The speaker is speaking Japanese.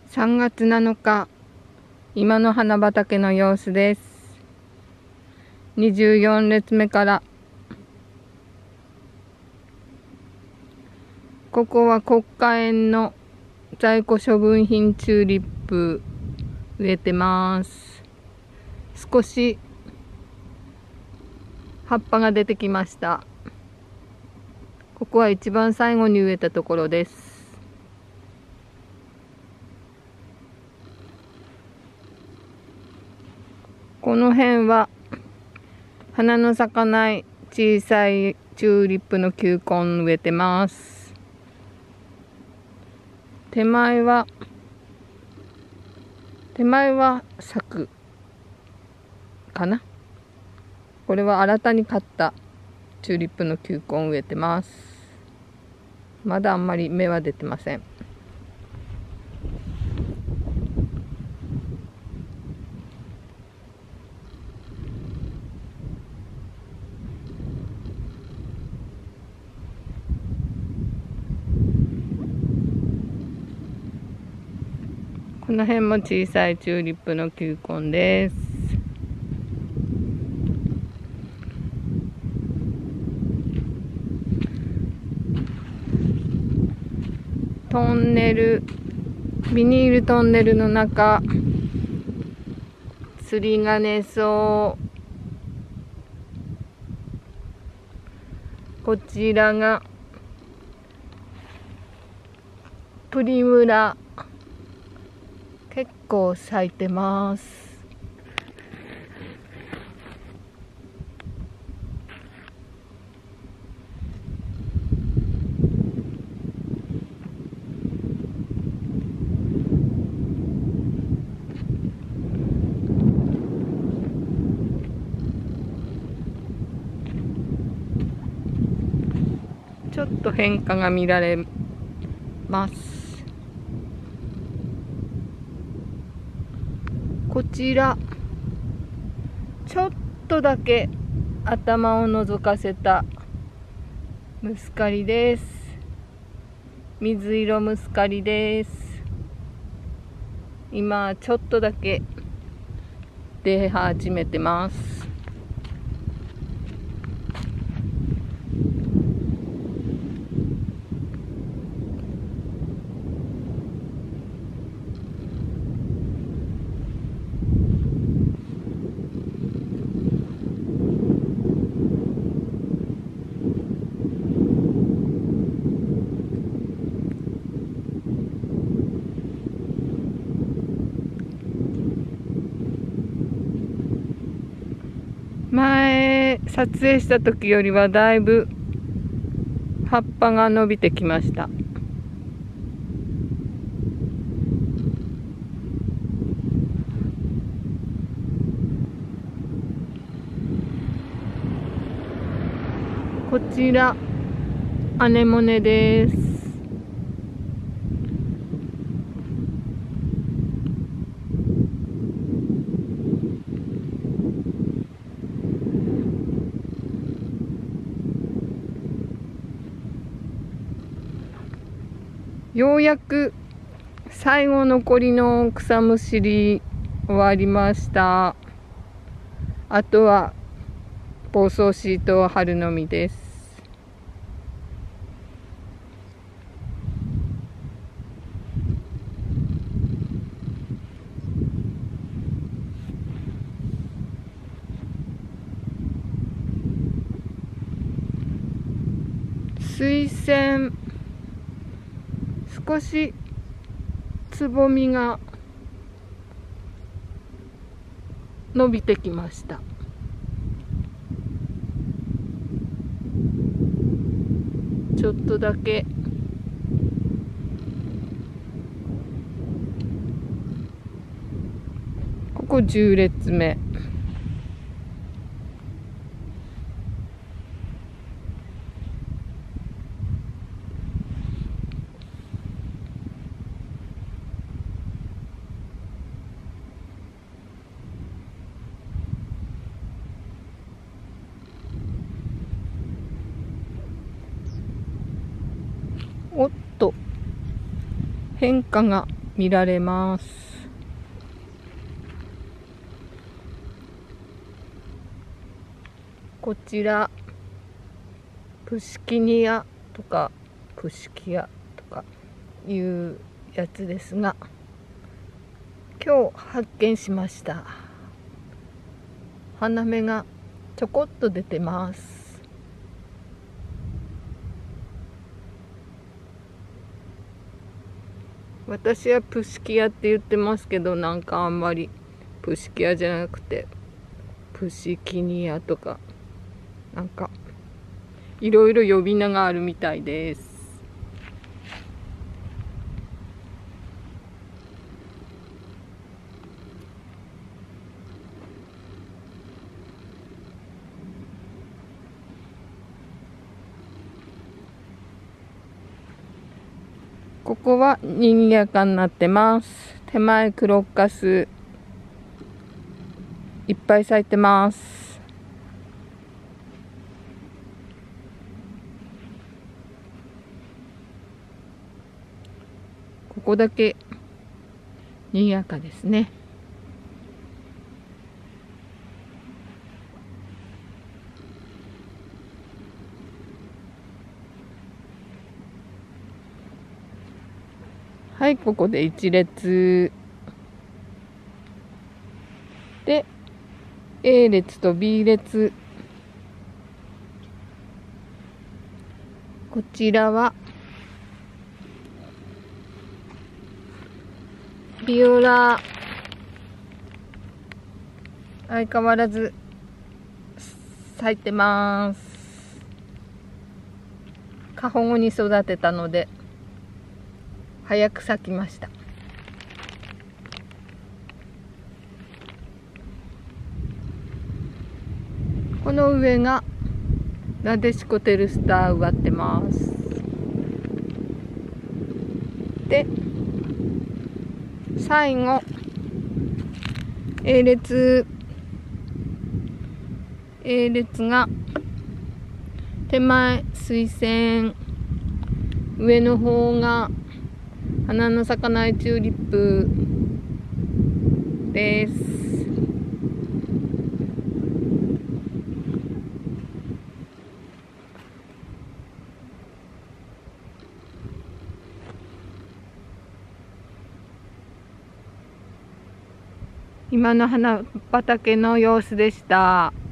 3月7日、今の花畑の様子です。24列目から。ここは国家園の在庫処分品チューリップ植えてます。少し葉っぱが出てきました。ここは一番最後に植えたところです。この辺は花の咲かない小さいチューリップの球根植えてます。手前は咲くかな。これは新たに買ったチューリップの球根植えてます。まだあんまり芽は出てません。この辺も小さいチューリップの球根です。トンネル、ビニールトンネルの中、釣り鐘草、こちらがプリムラ、結構咲いてます。ちょっと変化が見られます。こちらちょっとだけ頭を覗かせたムスカリです。水色ムスカリです。今ちょっとだけ出始めてます。前撮影した時よりはだいぶ葉っぱが伸びてきました。こちらアネモネです。ようやく最後残りの草むしり終わりました。あとは防草シートを貼るのみです。水仙、少しつぼみが伸びてきました。ちょっとだけここ10列目。おっと変化が見られます。こちらプシキニアとかプシキアとかいうやつですが、今日発見しました。花芽がちょこっと出てます。私はプシキアって言ってますけど、なんかあんまりプシキアじゃなくてプシキニアとか、なんかいろいろ呼び名があるみたいです。ここは賑やかになってます。手前クロッカスいっぱい咲いてます。ここだけ賑やかですね。はい、ここで一列で A 列と B 列、こちらはビオラ、相変わらず咲いてます。過保護に育てたので早く咲きました。この上がなでしこテルスター植わってます。で最後 A 列が手前水仙、上の方が花の咲かないチューリップです。今の花畑の様子でした。